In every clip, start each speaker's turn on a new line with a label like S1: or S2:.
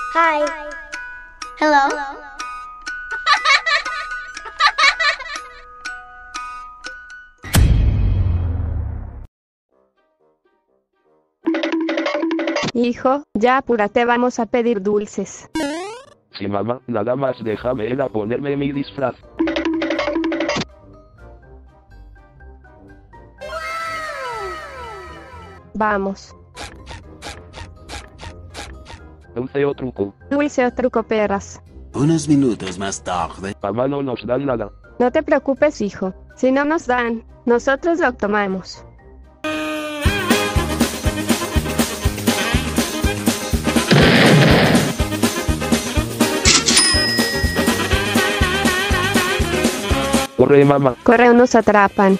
S1: Hi. Hello.
S2: Hijo, ya apúrate, vamos a pedir dulces.
S3: Sí, mamá, nada más déjame ir a ponerme mi disfraz.
S2: Vamos.
S3: Dulce o truco.
S2: Dulce o truco, perras.
S4: Unos minutos más tarde.
S3: Mamá, no nos dan nada.
S2: No te preocupes, hijo. Si no nos dan, nosotros lo tomamos.
S3: Corre, mamá.
S2: Corre o nos atrapan.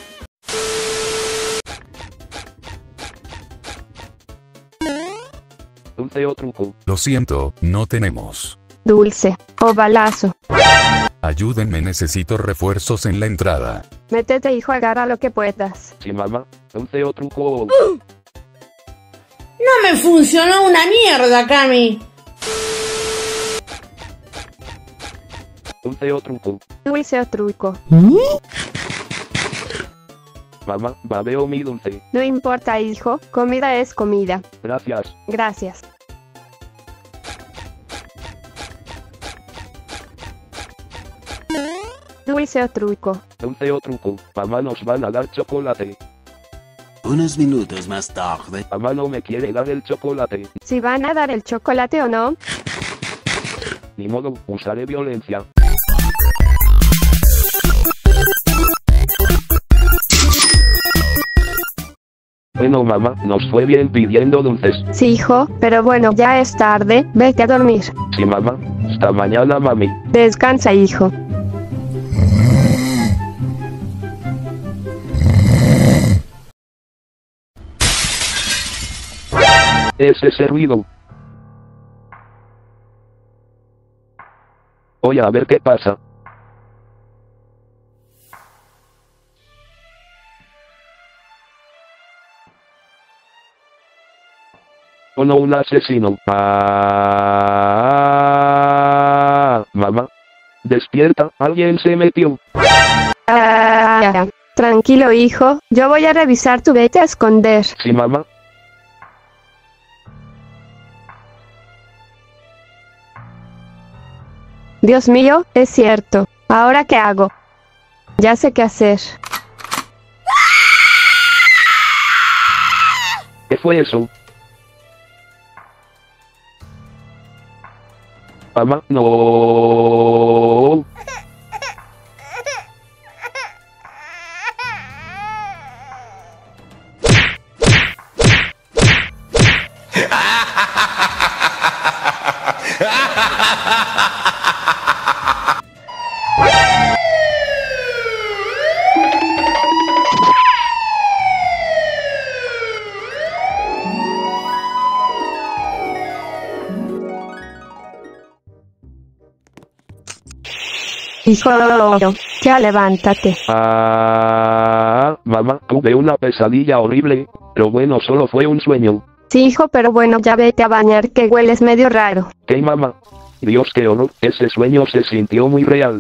S3: Dulce o truco.
S5: Lo siento, no tenemos.
S2: Dulce o balazo.
S5: Ayúdenme, necesito refuerzos en la entrada.
S2: Métete, hijo, agarra lo que puedas.
S3: Sí, mamá. Dulce o truco.
S6: No me funcionó una mierda, Cami.
S3: Dulce o truco.
S2: Dulce o truco.
S3: Mamá, babeo mi dulce.
S2: No importa, hijo, comida es comida.
S3: Gracias.
S2: Gracias. Dulce o truco.
S3: Dulce o truco. Mamá, nos van a dar chocolate.
S4: Unos minutos más tarde.
S3: Mamá no me quiere dar el chocolate.
S2: Si van a dar el chocolate o no.
S3: Ni modo, usaré violencia. Bueno, mamá, nos fue bien pidiendo dulces.
S2: Sí, hijo, pero bueno, ya es tarde, vete a dormir.
S3: Sí, mamá. Hasta mañana, mami.
S2: Descansa, hijo.
S3: Es ese ruido. Voy a ver qué pasa. Oh no, un asesino. Mamá. Despierta, alguien se metió.
S2: Tranquilo, hijo, yo voy a revisar tu vete a esconder.
S3: Sí, mamá.
S2: Dios mío, es cierto. ¿Ahora qué hago? Ya sé qué hacer.
S3: ¿Qué fue eso? Mamá, no.
S2: Hijo, ya levántate.
S3: Mamá, tuve una pesadilla horrible, pero bueno, solo fue un sueño.
S2: Sí, hijo, pero bueno, ya vete a bañar que hueles medio raro.
S3: ¿Qué, mamá? Dios, qué horror, ese sueño se sintió muy real.